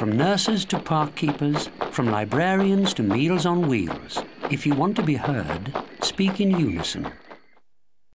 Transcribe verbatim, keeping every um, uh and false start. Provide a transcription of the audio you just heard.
From nurses to park keepers, from librarians to Meals on Wheels. If you want to be heard, speak in unison.